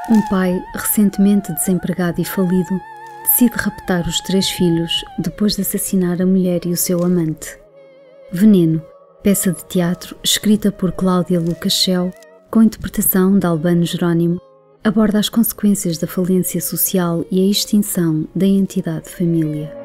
Um pai, recentemente desempregado e falido, decide raptar os 3 filhos depois de assassinar a mulher e o seu amante. Veneno, peça de teatro escrita por Cláudia Lucas Schell, com interpretação de Albano Jerónimo, aborda as consequências da falência social e a extinção da entidade família.